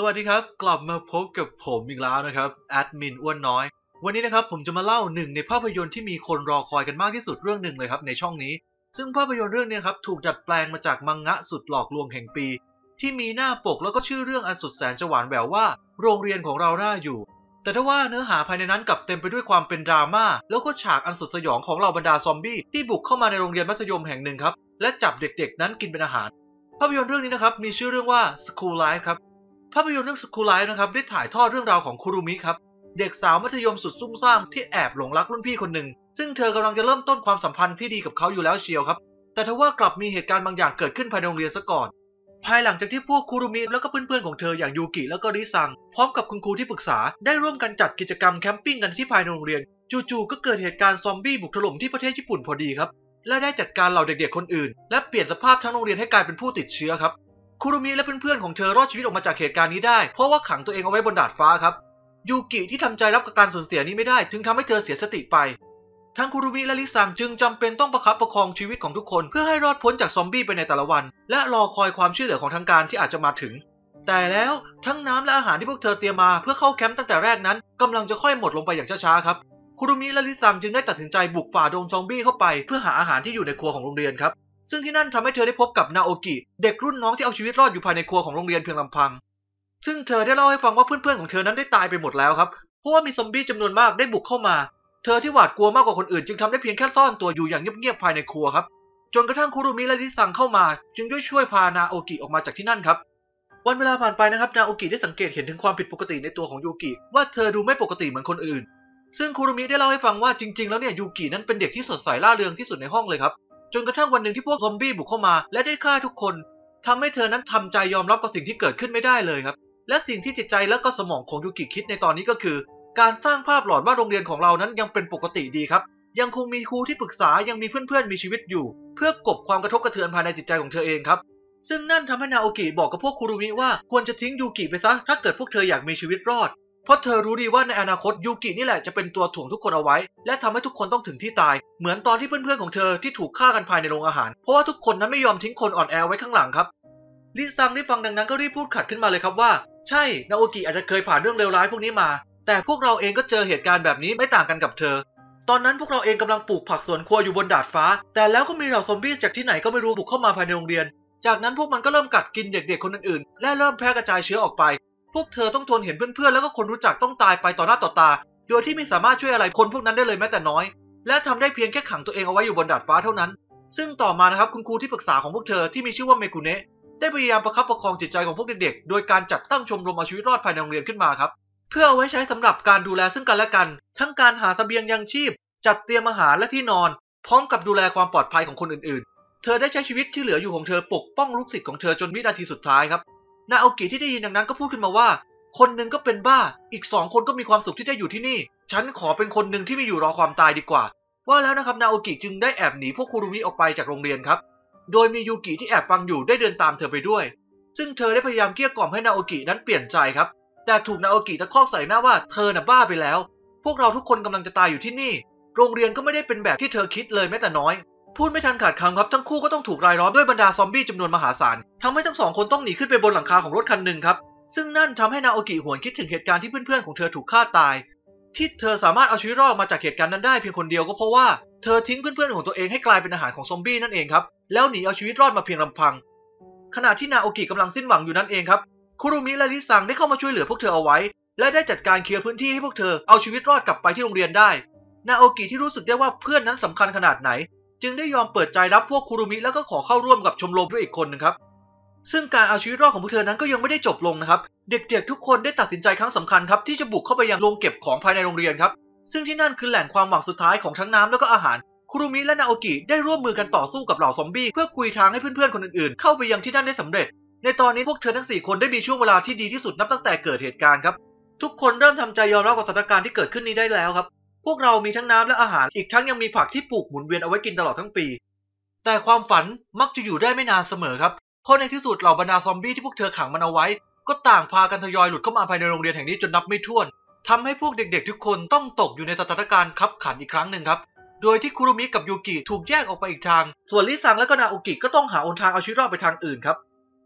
วัสดีครับกลับมาพบกับผมอีกแล้วนะครับแอดมินอ้วนน้อยวันนี้นะครับผมจะมาเล่าหนึ่งในภาพยนตร์ที่มีคนรอคอยกันมากที่สุดเรื่องหนึ่งเลยครับในช่องนี้ซึ่งภาพยนตร์เรื่องนี้ครับถูกดัดแปลงมาจากมังงะสุดหลอกลวงแห่งปีที่มีหน้าปกแล้วก็ชื่อเรื่องอันสุดแสนจะหวานแหววว่าโรงเรียนของเราน่าอยู่แต่ถ้าว่าเนื้อหาภายในนั้นกลับเต็มไปด้วยความเป็นดราม่าแล้วก็ฉากอันสุดสยองของเหล่าบรรดาซอมบี้ที่บุกเข้ามาในโรงเรียนมัธยมแห่งหนึ่งครับและจับเด็กๆนั้นกินเป็นอาหารภาพยนตร์เรื่องนี้นะครับมีชื่อเรื่องว่า School Life ครับภาพยนตร์เรื่อง School Life นะครับได้ถ่ายทอดเรื่องราวของคุรุมิครับเด็กสาวมัธยมสุดซุ่มซ่ามที่แอบหลงรักรุ่นพี่คนหนึ่งซึ่งเธอกำลังจะเริ่มต้นความสัมพันธ์ที่ดีกับเขาอยู่แล้วเชียวครับแต่ทว่ากลับมีเหตุการณ์บางอย่างเกิดขึ้นภายในโรงเรียนซะก่อนภายหลังจากที่พวกคุรุมิแล้วก็เพื่อนๆของเธออย่างยูกิแล้วก็ริซังพร้อมกับคุณครูที่ปรึกษาได้ร่วมกันจัดกิจกรรมแคมปิ้งกันที่ภายในโรงเรียนจู่ๆก็เกิดเหตุการณ์ซอมบี้บุกถล่มที่ประเทศญี่ปุ่นพอดีครับและได้จัดการเหล่าเด็กๆคนอื่นและเปลี่ยนสภาพทั้งโรงเรียนให้กลายเป็นผู้ติดเชื้อครับคุรุมิและเพื่อนๆของเธอรอดชีวิตออกมาจากเหตุการณ์นี้ได้เพราะว่าขังตัวเองเอาไว้บนดาดฟ้าครับยูกิที่ทำใจรับกับการสูญเสียนี้ไม่ได้ถึงทำให้เธอเสียสติไปทั้งคุรุมิและริซังจึงจำเป็นต้องประคับประคองชีวิตของทุกคนเพื่อให้รอดพ้นจากซอมบี้ไปในแต่ละวันและรอคอยความช่วยเหลือของทางการที่อาจจะมาถึงแต่แล้วทั้งน้ำและอาหารที่พวกเธอเตรียมมาเพื่อเข้าแคมป์ตั้งแต่แรกนั้นกำลังจะค่อยหมดลงไปอย่างช้าๆครับคุรุมิและริซังจึงได้ตัดสินใจบุกฝ่าดงซอมบี้เข้าไปเพื่อหาอาหารที่อยู่ในครัวของโรงเรียนครับซึ่งที่นั่นทำให้เธอได้พบกับนาโอกิเด็กรุ่นน้องที่เอาชีวิตรอดอยู่ภายในครัวของโรงเรียนเพียงลำพังซึ่งเธอได้เล่าให้ฟังว่าเพื่อนๆของเธอนั้นได้ตายไปหมดแล้วครับเพราะว่ามีซอมบี้จำนวนมากได้บุกเข้ามาเธอที่หวาดกลัวมากกว่าคนอื่นจึงทำได้เพียงแค่ซ่อนตัวอยู่อย่างเงียบๆภายในครัวครับจนกระทั่งคุรุมิและริซังเข้ามาจึงได้ช่วยพานาโอกิออกมาจากที่นั่นครับวันเวลาผ่านไปนะครับนาโอกิได้สังเกตเห็นถึงความผิดปกติในตัวของยูกิว่าเธอดูไม่ปกติเหมือนคนอื่นซึ่งคุรุมิได้เล่าให้ฟังว่าจริงๆแล้วเนี่ยยูกินั้นเป็นเด็กที่สดใสร่าเริงที่สุดในห้องเลยครับจนกระทั่งวันหนึ่งที่พวกซอมบี้บุกเข้ามาและได้ฆ่าทุกคนทำให้เธอนั้นทำใจยอมรับกับสิ่งที่เกิดขึ้นไม่ได้เลยครับและสิ่งที่จิตใจและก็สมองของยูกิคิดในตอนนี้ก็คือการสร้างภาพหลอนว่าโรงเรียนของเรานั้นยังเป็นปกติดีครับยังคงมีครูที่ปรึกษายังมีเพื่อนๆมีชีวิตอยู่เพื่อกลบความกระทบกระเทือนภายในจิตใจของเธอเองครับซึ่งนั่นทำให้นาโอกิบอกกับพวกคุรุมิว่าควรจะทิ้งยูกิไปซะถ้าเกิดพวกเธออยากมีชีวิตรอดเพราะเธอรู้ดีว่าในอนาคตยูกินี่แหละจะเป็นตัวถ่วงทุกคนเอาไว้และทำให้ทุกคนต้องถึงที่ตายเหมือนตอนที่เพื่อนๆของเธอที่ถูกฆ่ากันภายในโรงอาหารเพราะว่าทุกคนนั้นไม่ยอมทิ้งคนอ่อนแอไว้ข้างหลังครับลิซังได้ฟังดังนั้นก็รีบพูดขัดขึ้นมาเลยครับว่าใช่นาโอกิอาจจะเคยผ่านเรื่องเลวร้ายพวกนี้มาแต่พวกเราเองก็เจอเหตุการณ์แบบนี้ไม่ต่างกันกับเธอตอนนั้นพวกเราเองกำลังปลูกผักสวนครัวอยู่บนดาดฟ้าแต่แล้วก็มีเหล่าซอมบี้จากที่ไหนก็ไม่รู้บุกเข้ามาภายในโรงเรียนจากนั้นพวกมันก็เริ่มกัดกินเด็กๆคนอื่นๆและเริ่มแพร่กระจายเชื้อออกไปพวกเธอต้องทนเห็นเพื่อนๆแล้วก็คนรู้จักต้องตายไปต่อหน้าต่อตาโดยที่ไม่สามารถช่วยอะไรคนพวกนั้นได้เลยแม้แต่น้อยและทำได้เพียงแค่ขังตัวเองเอาไว้อยู่บนดาดฟ้าเท่านั้นซึ่งต่อมานะครับคุณครูที่ปรึกษาของพวกเธอที่มีชื่อว่าเมกุเนะได้พยายามประคับประคองจิตใจของพวกเด็กๆโดยการจัดตั้งชมรมเอาชีวิตรอดภายในโรงเรียนขึ้นมาครับเพื่อเอาไว้ใช้สำหรับการดูแลซึ่งกันและกันทั้งการหาเสบียงยังชีพจัดเตรียมอาหารและที่นอนพร้อมกับดูแลความปลอดภัยของคนอื่นๆเธอได้ใช้ชีวิตที่เหลืออยู่ของเธอปกป้องลูกศิษย์ของเธอจนวินาทีสุดท้ายครับนาโอกิที่ได้ยินดังนั้นก็พูดขึ้นมาว่าคนหนึ่งก็เป็นบ้าอีก2 คนก็มีความสุขที่ได้อยู่ที่นี่ฉันขอเป็นคนหนึ่งที่ไม่อยู่รอความตายดีกว่าว่าแล้วนะครับนาโอกิจึงได้แอบหนีพวกคุรุมิออกไปจากโรงเรียนครับโดยมียูกิที่แอบฟังอยู่ได้เดินตามเธอไปด้วยซึ่งเธอได้พยายามเกลี้ยกล่อมให้นาโอกินั้นเปลี่ยนใจครับแต่ถูกนาโอกิตะคอกใส่หน้าว่าเธอน่ะบ้าไปแล้วพวกเราทุกคนกำลังจะตายอยู่ที่นี่โรงเรียนก็ไม่ได้เป็นแบบที่เธอคิดเลยแม้แต่น้อยพูดไม่ทันขาดคำครับทั้งคู่ก็ต้องถูกรายล้อมด้วยบรรดาซอมบี้จำนวนมหาศาลทำให้ทั้ง2 คนต้องหนีขึ้นไปบนหลังคาของรถคันหนึ่งครับซึ่งนั่นทำให้นาโอกิหวนคิดถึงเหตุการณ์ที่เพื่อนๆของเธอถูกฆ่าตายที่เธอสามารถเอาชีวิตรอดมาจากเหตุการณ์นั้นได้เพียงคนเดียวก็เพราะว่าเธอทิ้งเพื่อนๆของตัวเองให้กลายเป็นอาหารของซอมบี้นั่นเองครับแล้วหนีเอาชีวิตรอดมาเพียงลำพังขณะที่นาโอกิกำลังสิ้นหวังอยู่นั่นเองครับคุรุมิและริซังได้เข้ามาช่วยเหลือพวกเธอเอาไว้และได้จัดการเคลียร์พื้นที่ให้พวกเธอเอาชีวิตรอดกลับไปที่โรงเรียนได้นาโอกิที่รู้สึกได้ว่าเพื่อนนั้นสำคัญขนาดไหนจึงได้ยอมเปิดใจรับพวกคุรุมิแล้วก็ขอเข้าร่วมกับชมรมด้วยอีกคนนึงครับซึ่งการเอาชีวิตรอดของพวกเธอนั้นก็ยังไม่ได้จบลงนะครับเด็กๆทุกคนได้ตัดสินใจครั้งสำคัญครับที่จะบุกเข้าไปยังโรงเก็บของภายในโรงเรียนครับซึ่งที่นั่นคือแหล่งความหวังสุดท้ายของทั้งน้ำแล้วก็อาหารคุรุมิและนาโอกิได้ร่วมมือกันต่อสู้กับเหล่าซอมบี้เพื่อกุยทางให้เพื่อนๆคนอื่นๆเข้าไปยังที่นั่นได้สำเร็จในตอนนี้พวกเธอทั้ง4 คนได้มีช่วงเวลาที่ดีที่สุดนับตั้งแต่เกิดเหตุการณ์ครับทุกคนเริ่มทำใจยอมรับกับสถานการณ์ที่เกิดขึ้นนี้ได้แล้วครับพวกเรามีทั้งน้ำและอาหารอีกทั้งยังมีผักที่ปลูกหมุนเวียนเอาไว้กินตลอดทั้งปีแต่ความฝันมักจะอยู่ได้ไม่นานเสมอครับเพราะในที่สุดเหล่าบรรดาซอมบี้ที่พวกเธอขังมันเอาไว้ก็ต่างพากันทยอยหลุดเข้ามาภายในโรงเรียนแห่งนี้จนนับไม่ถ้วนทำให้พวกเด็กๆทุกคนต้องตกอยู่ในสถานการณ์คับขันอีกครั้งหนึ่งครับโดยที่คุรุมิกับยูกิถูกแยกออกไปอีกทางส่วนริซังและก็นาโอกิก็ต้องหาหนทางเอาชีวิตรอดไปทางอื่นครับ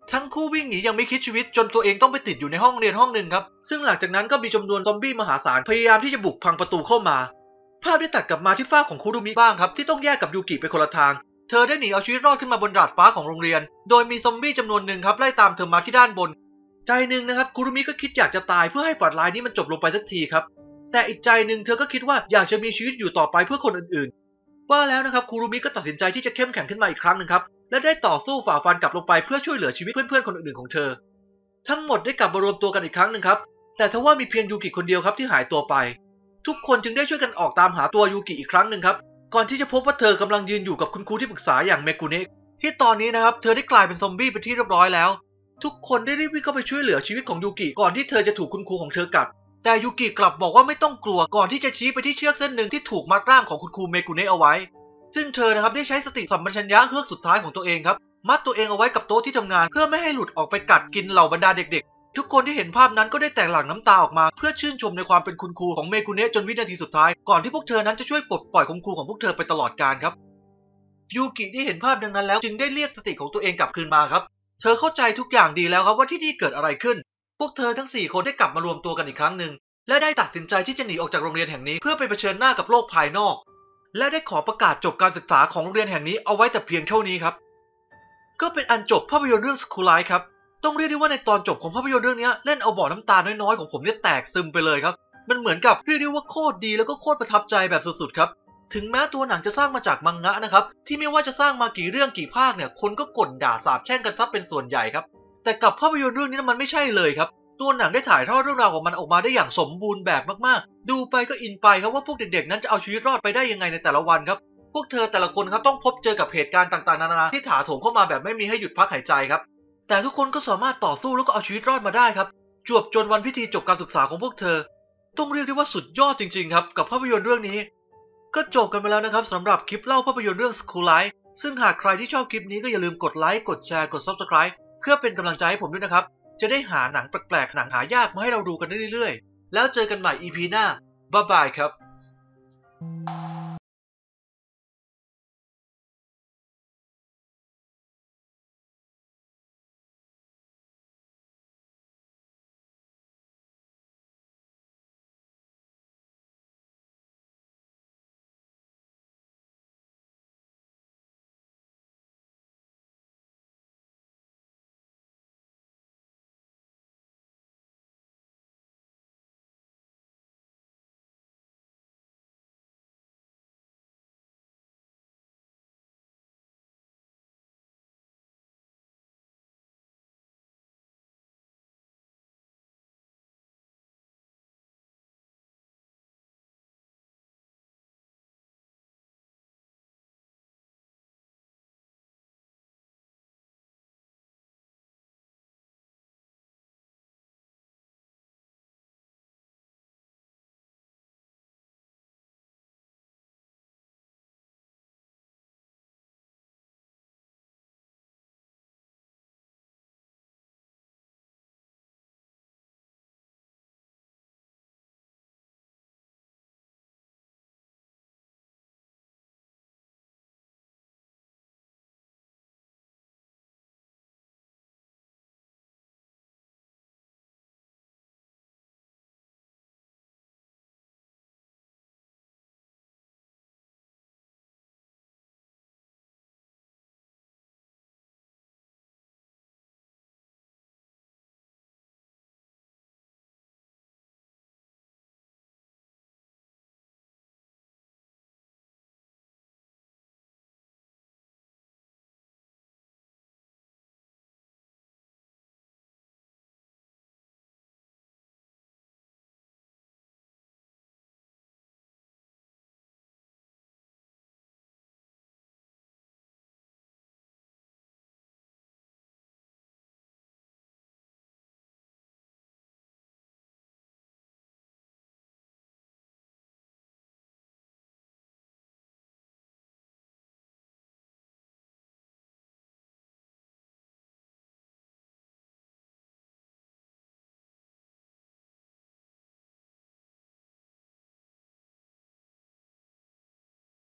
ทั้งคู่วิ่งหนียังไม่คิดชีวิตจนตัวเองต้องไปติดอยู่ในห้องเรียนห้องหนึ่งครับซึ่งหลังจากนั้นก็มีจำนวนซอมบี้มหาศาลพยายามที่จะบุกพังประตูเข้ามาภาพได้ตัดกลับมาที่ฝ้าของคุรุมิบ้างครับที่ต้องแยกกับยูกิไปคนละทางเธอได้หนีเอาชีวิตรอดขึ้นมาบนดาดฟ้าของโรงเรียนโดยมีซอมบี้จำนวนหนึ่งครับไล่ตามเธอมาที่ด้านบนใจหนึ่งนะครับคุรุมิก็คิดอยากจะตายเพื่อให้ฝันร้ายนี้มันจบลงไปสักทีครับแต่อีกใจหนึ่งเธอก็คิดว่าอยากจะมีชีวิตอยู่ต่อไปเพื่อคนอื่นๆว่าแล้วนะครับคุรุมิก็ตัดสินใจที่จะเข้มแข็งขึ้นมาอีกครั้งหนึ่งครับและได้ต่อสู้ฝ่าฟันกลับลงไปเพื่อช่วยเหลือชีวิตเพื่อนๆคนอื่นๆของเธอทั้งหมดได้กลับมารวมตัวกันอีกครั้งหนึ่งครับแต่ทว่ามีเพียงยูกิคนเดียวครับที่หายตัวไปทุกคนจึงได้ช่วยกันออกตามหาตัวยูกิอีกครั้งหนึ่งครับก่อนที่จะพบว่าเธอกำลังยืนอยู่กับคุณครูที่ปรึกษาอย่างเมกุเนะที่ตอนนี้นะครับเธอได้กลายเป็นซอมบี้เป็นที่เรียบร้อยแล้วทุกคนได้รีบวิ่งเข้าไปช่วยเหลือชีวิตของยูกิก่อนที่เธอจะถูกคุณครูของเธอกัดแต่ยูกิกลับบอกว่าไม่ต้องกลัวก่อนที่จะชี้ไปที่เชือกเส้นหนึ่งที่ถูกมัดร่างของคุณครูเมกุเนะเอาไว้ซึ่งเธอนะครับได้ใช้สติสัมปชัญญะเฮือกสุดท้ายของตัวเองครับมัดตัวเองเอาไว้กับโต๊ะที่ทำงานเพื่อไม่ให้หลุดออกไปกัดกินเหล่าบรรดาเด็กๆทุกคนที่เห็นภาพนั้นก็ได้แต่งหลั่งน้ำตาออกมาเพื่อชื่นชมในความเป็นคุณครูของเมกุเนะจนวินาทีสุดท้ายก่อนที่พวกเธอนั้นจะช่วยปลดปล่อยคุณครูของพวกเธอไปตลอดกาลครับยูกิที่เห็นภาพดังนั้นแล้วจึงได้เรียกสติของตัวเองกลับคืนมาครับเธอเข้าใจทุกอย่างดีแล้วครับว่าที่นี่เกิดอะไรขึ้นพวกเธอทั้ง4คนได้กลับมารวมตัวกันอีกครั้งหนึ่งและได้ตัดสินใจที่จะหนีออกจากโรงเรียนแห่งนี้เพื่อไปเผชิญหน้ากับโลกภายนอกและได้ขอประกาศจบการศึกษาของโรงเรียนแห่งนี้เอาไว้แต่เพียงเท่านี้ครับก็เป็นอันจบภาพยนตร์เรื่อง School Life ครับต้องเรียกได้ว่าในตอนจบของภาพยนตร์เรื่องนี้เล่นเอาบ่อน้ำตาน้อยๆของผมเนี่ยแตกซึมไปเลยครับมันเหมือนกับเรียกได้ว่าโคตรดีแล้วก็โคตรประทับใจแบบสุดๆครับถึงแม้ตัวหนังจะสร้างมาจากมังงะนะครับที่ไม่ว่าจะสร้างมากี่เรื่องกี่ภาคเนี่ยคนก็ก่นด่าสาปแช่งกันซะเป็นส่วนใหญ่ครับแต่กับภาพยนตร์เรื่องนี้มันไม่ใช่เลยครับตัวหนังได้ถ่ายทอดเรื่องราวของมันออกมาได้อย่างสมบูรณ์แบบมากๆดูไปก็อินไปครับว่าพวกเด็กๆนั้นจะเอาชีวิตรอดไปได้ยังไงในแต่ละวันครับพวกเธอแต่ละคนครับต้องพบเจอกับเหตุการณ์ต่างๆนานาที่ถาโถมเข้ามาแบบไม่มีให้หยุดพักหายใจครับแต่ทุกคนก็สามารถต่อสู้แล้วก็เอาชีวิตรอดมาได้ครับจวบจนวันพิธีจบการศึกษาของพวกเธอต้องเรียกได้ว่าสุดยอดจริงๆครับกับภาพยนตร์เรื่องนี้ก็จบกันไปแล้วนะครับสำหรับคลิปเล่าภาพยนตร์เรื่อง School Life ซึ่งหากใครที่ชอบคลิปนี้ก็อย่าลืมกดไลค์กดแชร์กด Subscribe เพื่อเป็นกำลังใจให้ผมด้วยนะครับจะได้หาหนังแปลกๆหนังหายากมาให้เราดูกันได้เรื่อยๆแล้วเจอกันใหม่ EP หน้าบ๊ายบายครับ